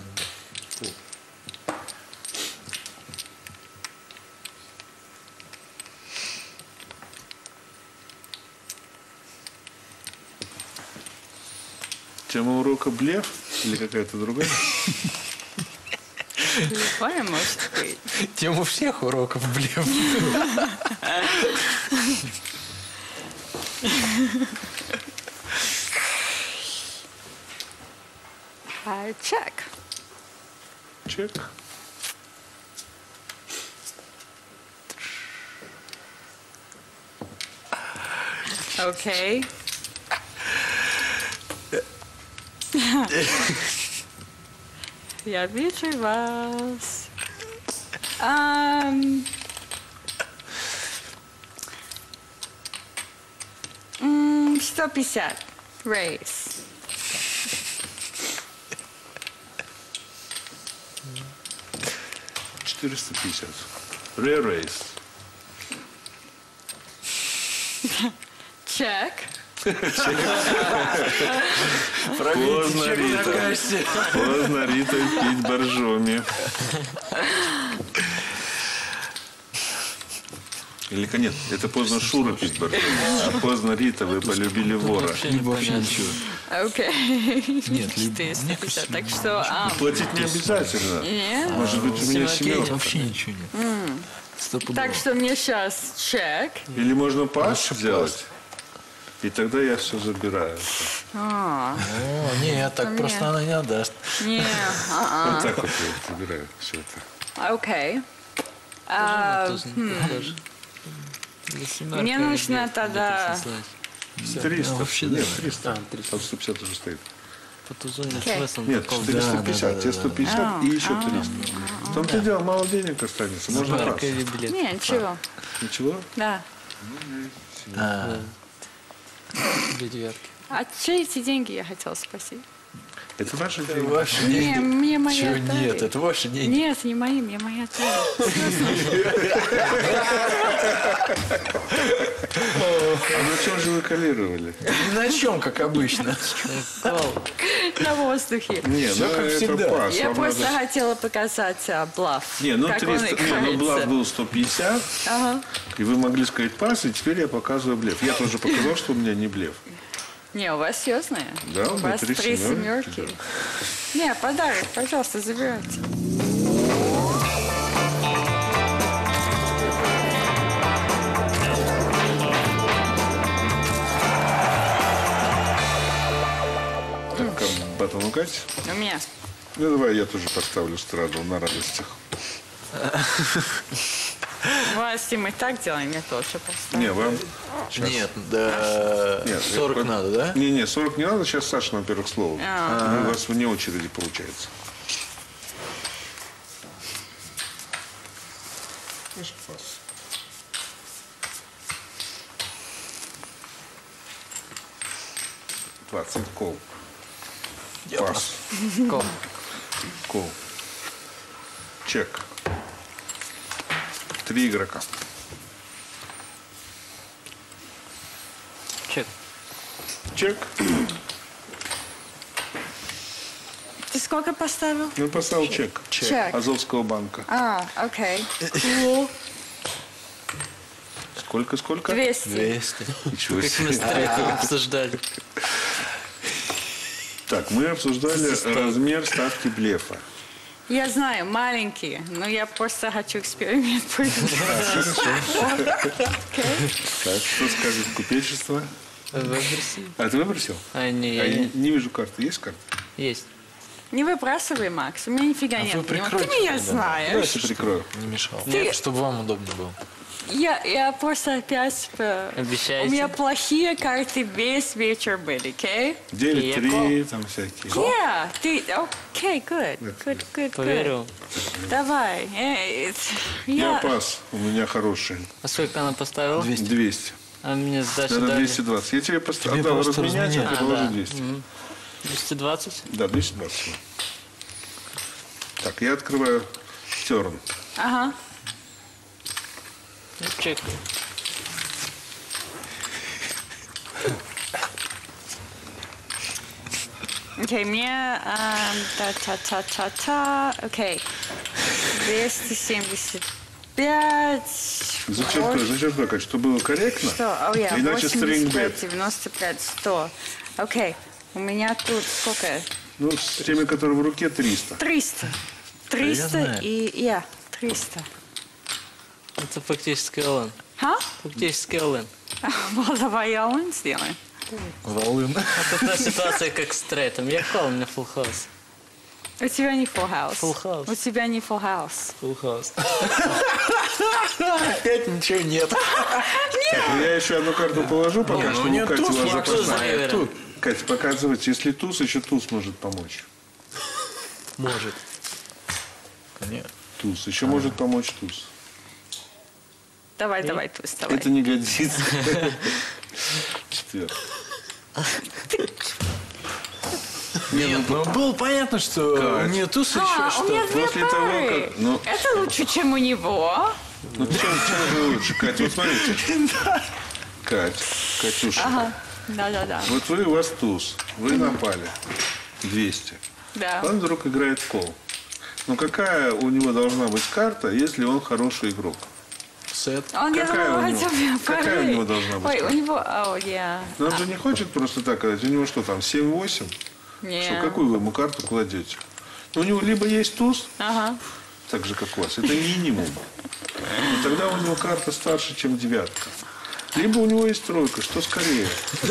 Тема урока блеф или какая-то другая? Любая может быть. Тему всех уроков, блин. А, check. Чек. Окей. Я вижу вас. Ам, м, сто пятьдесят. Рейс. четыреста пятьдесят. Re-race. Check. Поздно, Рита. Поздно, Рита, пить боржоми. Или нет, это поздно Шура пить боржоми. А поздно, Рита, вы полюбили вора. Вообще непонятно. Окей. Нет, либо- четыреста мне пятьдесят. кажется, Так что, а, Платить не обязательно. нет. Может быть, у меня Нет, семерка. вообще ничего нет. Стопудово. Так что мне сейчас чек. Или можно пас сделать. И тогда я все забираю. А, О, нет, так Мне. просто она не отдаст. не, а, Вот так вот я забираю все это. а, окей. А, Тоже не похоже. Для семерки Мне или нужно нет? тогда- Для пятисот. триста. вообще Нет, да. триста. Там сто пятьдесят уже стоит. По тузу нет Окей. смысла. Нет, никакого. четыреста Да, пятьдесят. да, Тебе да, сто пятьдесят и еще триста. В том-то и дело, мало денег останется. Можно раз. Семерка или билет. не, ничего. Ничего? Да. А, Или девятки. А чьи эти деньги я хотела спросить? Это ваши деньги. ваши Не, деньги. мне мои Чего отдали. нет, это ваши деньги. Нет, не мои, мне мои отдали. А на чем же вы коллировали? Ни на чем, как обычно. На воздухе. Не, Всё ну как это всегда. пас. Я Вам просто надо- хотела показать а, блаф. Не, ну как он триста. Не, ну блаф играется. был сто пятьдесят. Ага. И вы могли сказать пас, и теперь я показываю блеф. Я тоже показал, что у меня не блеф. Не, у вас серьезные? Да, у у меня вас три три семерки, семерки. Не, подарок, пожалуйста, забирайте. Так, как батон Кать? У меня. Ну давай я тоже поставлю страдл на радостях. Власти мы так делаем, я тоже поставлю. Не, вам. Нет, да. Нет, сорок я- надо, да? Не, не, сорок не надо, сейчас Саша, во-первых, слово. А. Ну, у вас вне очереди получается. двадцать кол. Пас. Кол. Кол. Чек. Три игрока. Чек. Чек. Ты сколько поставил? Ну, поставил чек. Чек. Азовского банка. А, окей. Cool. Сколько, сколько? двести. двести. Ничего Как мы себе. с Трейком обсуждали. Так, мы обсуждали размер ставки блефа. Я знаю, маленькие, но я просто хочу эксперимент провести. Так, что скажет купечество? Выброси. А ты выбросил? А, не, А я я не. не вижу карты. Есть карта? Есть. Не выбрасывай, Макс, у меня нифига нет. вы в него. Ты прикройте меня тогда. знаешь. Давайте прикрою. Не мешал. Ты- Чтобы вам удобнее было. Я, я просто опять... э, Обещаете? У меня плохие карты весь вечер были, окей? девять три, Яко. там всякие. Yeah, ты... о, Okay, good, good, good, good. Поверю. Давай. Э, это- Я Я... пас, у меня хороший. А сколько она поставила? двести. А мне сдачу Наверное, дали? двести двадцать. Я тебе поставил. Тебе Отдал просто разменять, а разменять. ты А, положи да. двести. двести двадцать? Да, двести двадцать. Так, я открываю терн. Ага. Ну, чек. Окей, мне... эм, Та-та-та-та-та. Окей. двести семьдесят пять. Зачеркнуть, зачеркнуть, как, чтобы было корректно. Что? О, я. Иначе восемьдесят пять, стринг-бет. девяносто пять, сто. Окей. У меня тут сколько? Ну, с теми, которые в руке, триста. триста. триста знаю. и... Я. триста. Это фактически Олен. Ха? Фактически Олен. Вот, давай я он сделаем. Волын. Это та ситуация, как с трейтом. Я кол, у меня full house. У тебя не full house. Full house. У тебя не full house. Full house. Опять ничего нет. Так, ну, я еще одну карту положу, пока ну что нет, у Кати туз, вас нет, туз, запасная. наверное. Тут. Катя, показывайте, если туз, еще туз может помочь. Может. Конечно. Туз. Еще может помочь туз. Давай, давай, туз, давай. Это не годится. Четвертый. Нет, ну было понятно, что Кать. у нее туз А, еще у меня что. две После того, пары. как- ну- Это лучше, чем у него. Ну, чем, чем же лучше, Катя? Вот смотрите. Кать, Катюша, Ага. Да-да-да. вот вы, у вас туз. Вы напали. двести. Да. Он вдруг играет кол. Ну, какая у него должна быть карта, если он хороший игрок? Сет. Он, я Какая думала, у него- хотя бы какая пары. у него должна быть Ой, карта? у него... О, я... Но он же не хочет просто так сказать. У него что там, семь-восемь? Не. Что, какую вы ему карту кладете? Ну, у него либо есть туз, Ага. так же, как у вас. Это минимум. Но тогда у него карта старше, чем девятка. Либо у него есть тройка. Что скорее?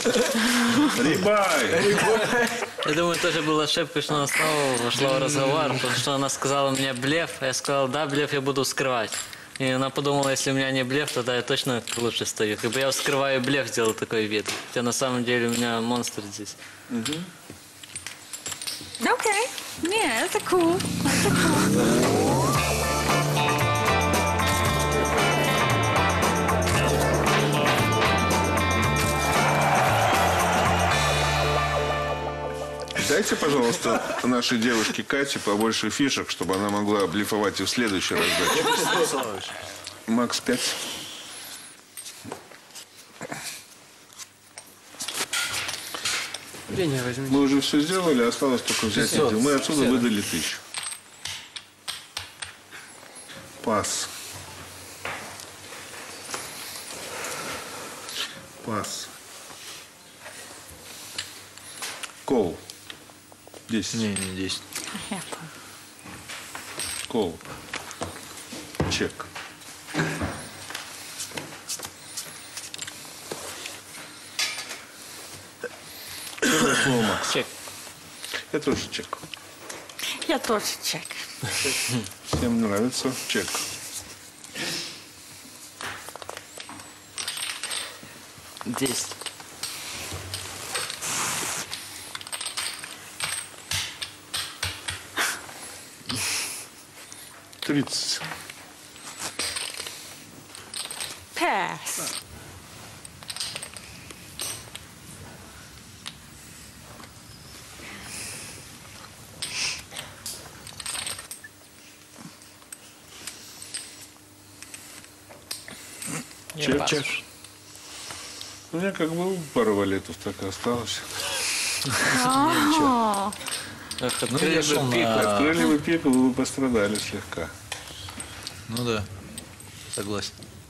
Рибай! Я думаю, тоже была ошибка, что она снова вошла в разговор, потому что она сказала мне блеф, а я сказал, да, блеф я буду скрывать. И она подумала, если у меня не блеф, тогда я точно лучше стою. Как бы я вскрываю блеф, сделал такой вид. Хотя на самом деле у меня монстр здесь. Окей. Не, это cool. Это cool. Дайте, пожалуйста, нашей девушке Кате побольше фишек, чтобы она могла блефовать и в следующей раздаче. Макс пять. Время возьми. Мы уже все сделали, осталось только взять Пятьсот. один. Мы отсюда Все, да. выдали тысячу. Пас. Пас. Кол. Десять. Не, не десять. Я помню. Кол. Чек. Первое слово Макс. Чек. Я тоже чек. Я тоже чек. Всем нравится чек. Десять. Тридцать. Pass. Чек. Чек. У меня как бы пара валетов так и осталось. А, Эх, Ну, открыли я бы шел пик. на... Открыли бы пику, вы бы пострадали слегка. Ну да, согласен.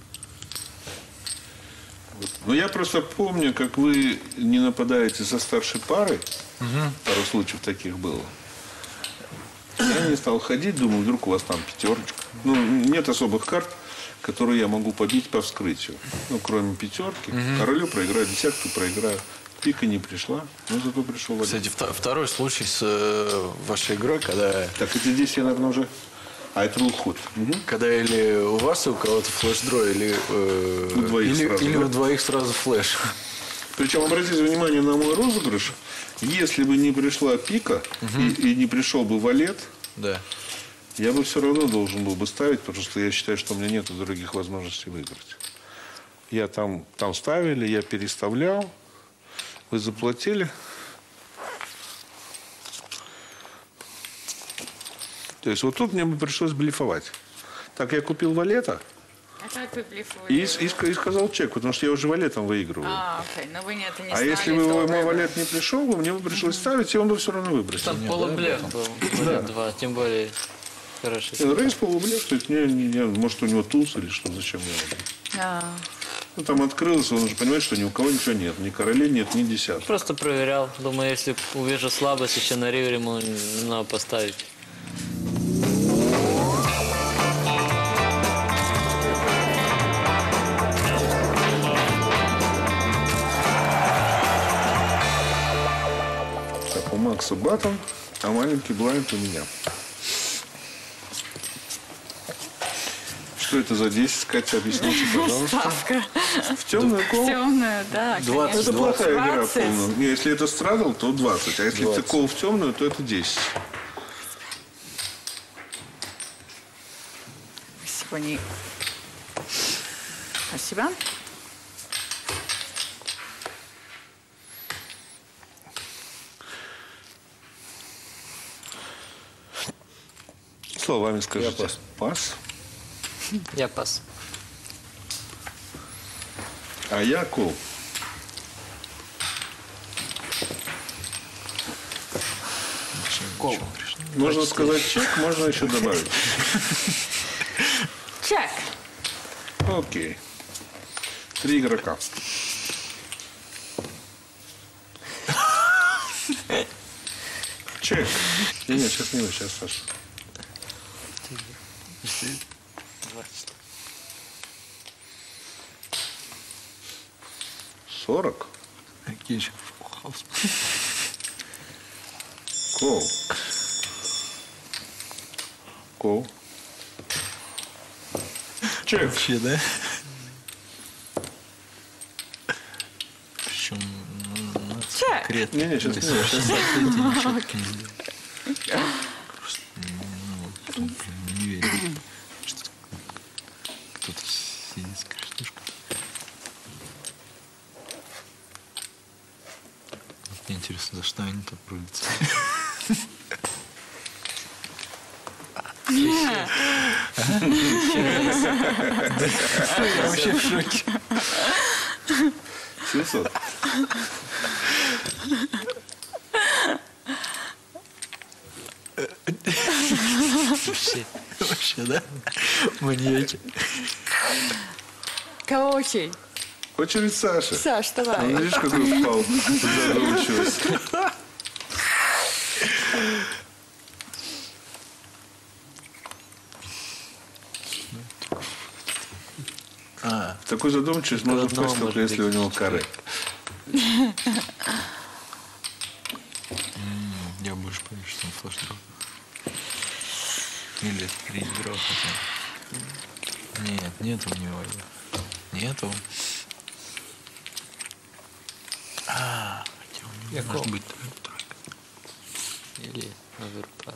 Но я просто помню, как вы не нападаете со старшей парой. Пару случаев таких было. Я не стал ходить, думаю, вдруг у вас там пятерочка. Ну, нет особых карт, которые я могу побить по вскрытию. Ну, кроме пятерки. Королю проиграю, десятку проиграю. Пика не пришла, но зато пришел валет. Кстати, вто- второй случай с э, вашей игрой, когда, Так, это здесь я, наверное, уже... А, это был ход. Мгм. когда или у вас, и у кого-то флеш-дро, или, э, У двоих или, сразу, или да? у двоих сразу флеш. Причем, обратите внимание на мой розыгрыш. Если бы не пришла пика угу. и, и не пришел бы валет, да. я бы все равно должен был бы ставить, потому что я считаю, что у меня нет других возможностей выиграть. Я там, там ставили, я переставлял, вы заплатили. То есть вот тут мне бы пришлось блефовать. Так, я купил валета. А как вы блефуете? И, и, и сказал чек, потому что я уже валетом выигрываю. А, окей, но вы не, это не А знали, если бы мой валет не пришел, бы, мне бы пришлось ставить, и он бы все равно выбросил. Там полублеф был, валет два, тем более хороший. Рейс полублеф, то есть не, не, не, может у него туз или что, зачем мне а. Ну там открылось, он уже понимает, что ни у кого ничего нет, ни королей нет, ни десяток. Просто проверял, думаю, если увижу слабость, еще на ривере ему надо поставить. У Макса батон, а маленький блайнд у меня. Что это за десять, Катя, объясните, пожалуйста. Ставка. В темную кол? В темную, да, двадцать. Это плохая игра полная. Если это страдал, то двадцать. А если ты кол в темную, то это десять. Сегодня... Спасибо. Словами скажите. Я пас. Пас? Я пас. А я кол. Кол. Можно сказать чек, можно еще добавить. Чек. Окей. Три игрока. Чек. Не, нет, сейчас не вы, сейчас Саша. Сорок? Кол. Кол. Чек. Вообще, да? Причем, ну, Чек. конкретно. Не, не, сейчас не, сейчас Просто, ну, потом, блин, не верю, что кто-то сидит с крестушкой. Вот мне интересно, за что они там рулятся. Я вообще в шоке. семьсот. Вообще, вообще, да? Маньяки. Кого очередь? Очередь Саши. Саш, давай. Ну, видишь, какой впал в задумчивость. А, Такой задумчивость можно впасть, только если у него каре. я больше поверю, что он флеш-дроп. Или рейдроп. Нет, нет у него. Нету. А, хотя у него может быть тройка. Или оверпар.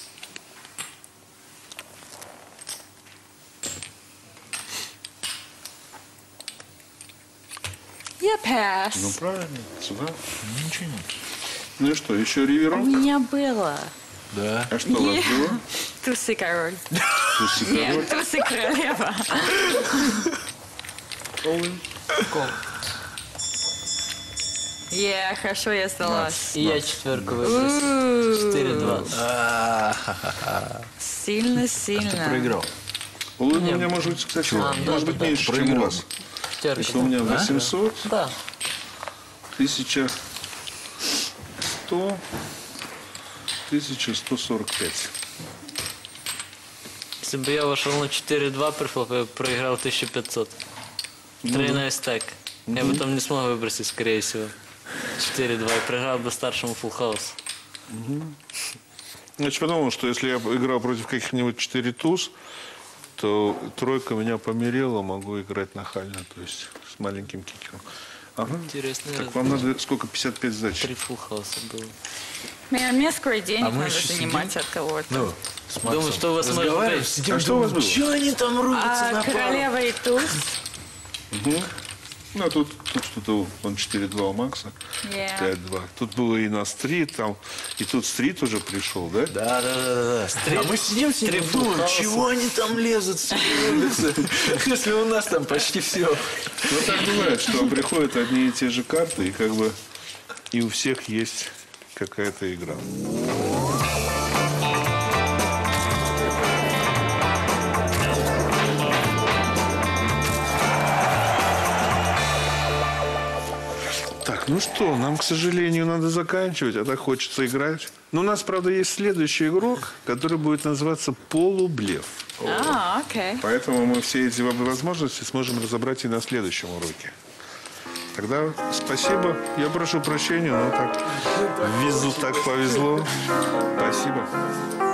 Я пас. Ну, правильно. Сюда. Ну, ничего нет. Ну и что, еще У ривером? меня было. Да. А что у вас было? Туз и король. Туз и король? Нет, туз и королева. Кол. Е, хорошо, я сдалась. И я четверку выбросил. четыре-два. Сильно, Ты сильно. проиграл. Улыбка у меня может быть, кстати, А, да, может да, быть да. меньше, чем у Проиграл. вас. Пятерка. Если у меня восемьсот, Да. тысяча сто, тысяча сто сорок пять. Если бы я вошел на четыре-два при флопе, я проиграл тысячу пятьсот. Тройной стек. Я бы там не смог выбросить, скорее всего. четыре-два. И проиграл бы старшему фулл хаус. Значит, подумал, что если я играл против каких-нибудь четыре туз, то тройка меня померила, могу играть нахально, то есть с маленьким кикером. Ага. Интересный Так разбор. вам надо сколько? пятьдесят пять задач. Три фулл-хауса было. Мне, мне скоро денег А мы надо еще занимать сидим? от кого-то. Ну, с Максом Думаю, что у вас может разговариваем, быть. сидим, А что у вас думаем, было? чё они там рубятся А, на пару? королева и туз. Ну, а тут, тут что-то, он четыре-два у Макса, Yeah. пять-два. Тут было и на стрит, там, и тут стрит уже пришел, да? Да, да, да, да, да. А мы сидим, сидим, думаем, чего они там лезут, все рубятся, если у нас там почти все. Ну, так бывает, что приходят одни и те же карты, и как бы и у всех есть какая-то игра. Так, ну что, нам, к сожалению, надо заканчивать, а так хочется играть. Но у нас, правда, есть следующий игрок, который будет называться полублеф. А, окей. Поэтому мы все эти возможности сможем разобрать и на следующем уроке. Тогда спасибо. Я прошу прощения, но так везу, так повезло. Спасибо.